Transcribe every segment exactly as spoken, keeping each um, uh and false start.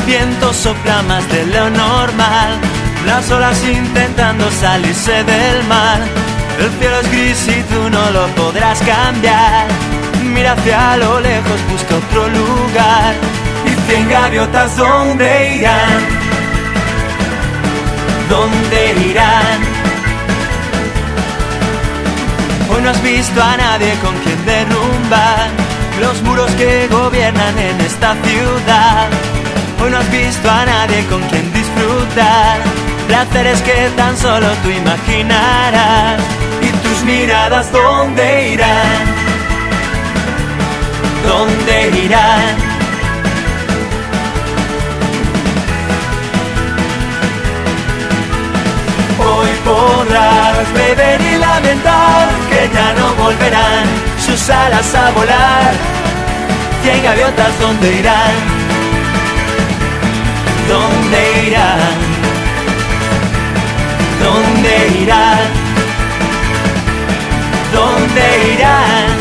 viento sopla más de lo normal, las olas intentando salirse del mar. El cielo es gris y tú no lo podrás cambiar. Mira hacia lo lejos, busca otro lugar. Y cien gaviotas, ¿dónde irán? ¿Dónde irán? Hoy no has visto a nadie con quien derrumbar los muros que gobiernan en esta ciudad. Hoy no has visto a nadie con quien disfrutar placeres que tan solo tú imaginarás. Y tus miradas, ¿dónde irán? ¿Dónde irán? Hoy podrás beber y lamentar que ya no volverán sus alas a volar. Cien gaviotas, ¿dónde irán? ¿Dónde irán? ¿Dónde irán? ¿Dónde irán?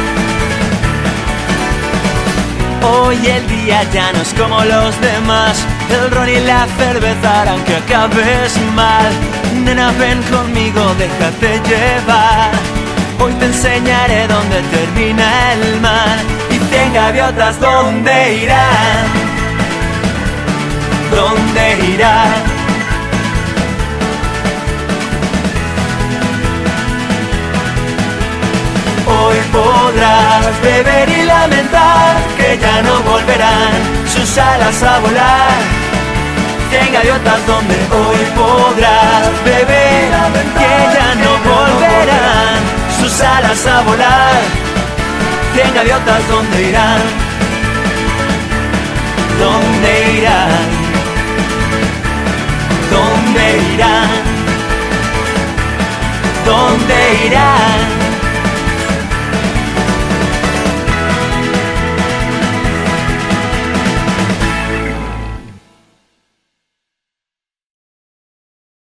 Hoy el día ya no es como los demás. El ron y la cerveza harán que acabes mal. Nena, ven conmigo, déjate llevar. Hoy te enseñaré dónde termina el mar. Y cien gaviotas, ¿dónde irán? ¿Dónde irán? Hoy podrás beber y lamentar que ya no volverán sus alas a volar. Cien gaviotas, donde hoy podrás beber que ya no volverán sus alas a volar. Cien gaviotas, ¿dónde irán? ¿Dónde irán? ¿Dónde irán? ¿Dónde irán?